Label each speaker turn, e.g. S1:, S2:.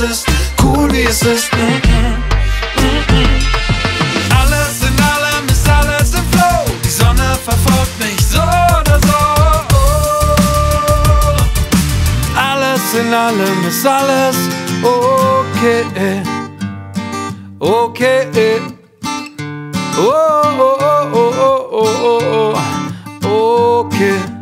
S1: ist, cool wie es ist. Alles in allem ist alles im Flow. Die Sonne verfolgt mich so oder so. Alles in allem ist alles okay. Okay. Oh, oh, oh, oh, oh, oh, oh. Okay.